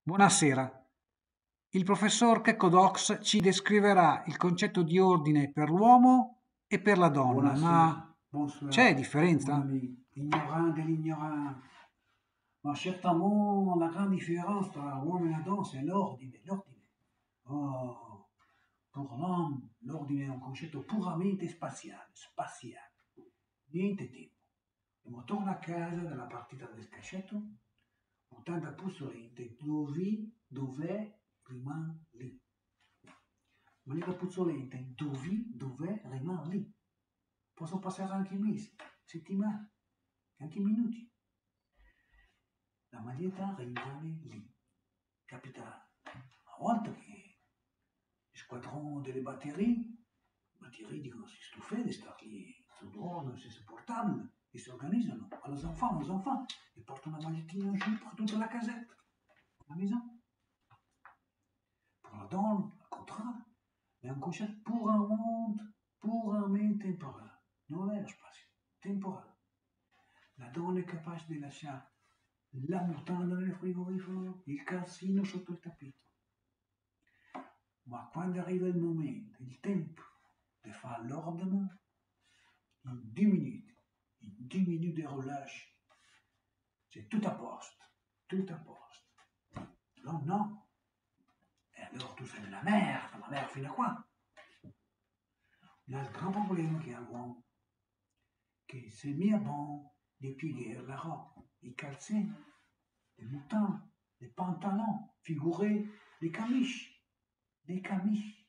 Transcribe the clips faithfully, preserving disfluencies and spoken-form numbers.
Buonasera. Il professor Checco Dox ci descriverà il concetto di ordine per l'uomo e per la donna, Buonasera, ma c'è bonsoir, mon differenza? ami, ignorant de l'ignorant. Ma certamente, la grande différence tra l'uomo e la donna, c'est l'ordine, l'ordine. Oh, per l'uomo, l'ordine è un concetto puramente spaziale, spaziale, niente tempo. Siamo torna a casa dalla partita del calcetto, ottanta puzzolente, dove, dov'è, rimane lì. Maniera puzzolente, dove, dov'è, rimane lì. Possono passare anche mesi, settimane, anche minuti. La maglietta rimane lì. Capita a volte che il squadron delle batterie, le batterie dicono si stufe di stare lì sul drone, c'est supportable, e si organizzano. Allora enfants, les enfants, e portano la magliettina giù per tutta la casetta, la maison. Per la donna, al contrario, è un concetto puramente, puramente temporale. Non è lo spazio, temporale. La donna è capace di lasciare la mutanda nel frigorifero, il calzino sotto il tappeto. Ma quando arriva il momento, il tempo di fare l'ordine, in due minuti, in due minuti di relâche, c'est tout à posto, tout à posto. No, no. E allora tu sei nella merda, ma merda fino a qua. Il grand problema che ha l'uomo, che c'est mieux bon de piegare la roba, i calzini, les moutons, les pantalons, figurez, les camiches, les camiches,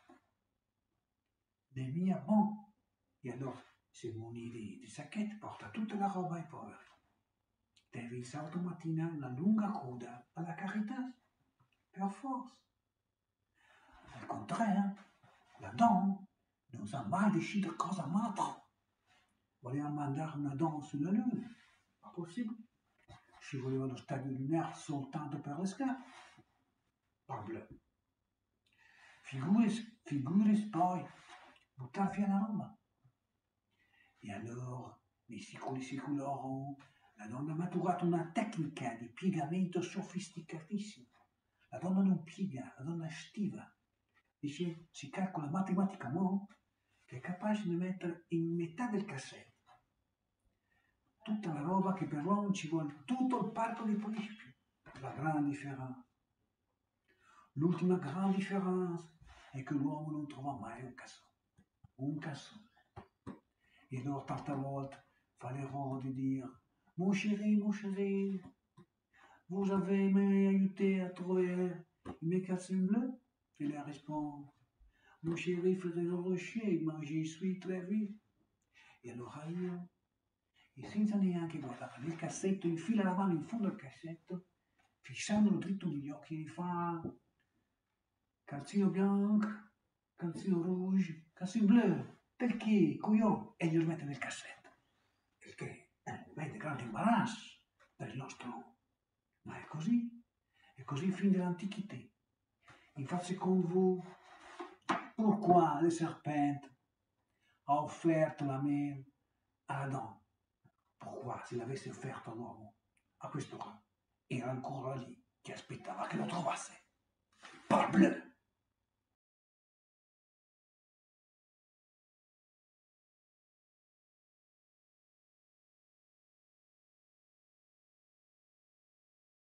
les mia bon. E allora si muni di, di sacchetti, porta tutta la roba ai poveri. Devi sabato mattina una lunga coda alla carità, per forza. Al contrario, la donna non sa mai decidere cosa mettere. Voleva mandare una donna sulla luna, pas possibile. Ci voleva lo stadio lunaire soltanto per le scarpe, parbleu. Figuris, figuris poi, buttare via la roba. E allora, nei secoli secolari, la donna ha maturato una tecnica di piegamento sofisticatissima. La donna non piega, la donna stiva. Dice, si calcola matematicamente che è capace di mettere in metà del cassetto tutta la roba che per l'uomo ci vuole tutto il parco dei principi. La grande differenza. L'ultima grande differenza è che l'uomo non trova mai un cassone. Un cassone. E allora tante volte fa l'errore di dire mon chéri, mon chéri, vous avez m'aiuté à trouver mes cassines bleus? Et elle répond mon chéri faisait le rocher, ma j'y suis très vite. E allora io, e senza neanche guardare nel cassetto, infila la mano in fondo al cassetto, fissandolo dritto negli occhi, e fa calzino bianco, calzino rouge, calzino blu, perché, coglione? E glielo mette nel cassetto. Il che è un grande imbarazzo per il nostro uomo. Ma è così, è così fin dall'antichità. Infatti, secondo voi, pourquoi le serpente ha offerto la mela a Adamo? Pourquoi, se l'avesse offerto all'uomo, a questo qua, era ancora lì che aspettava che lo trovasse. Parbleu!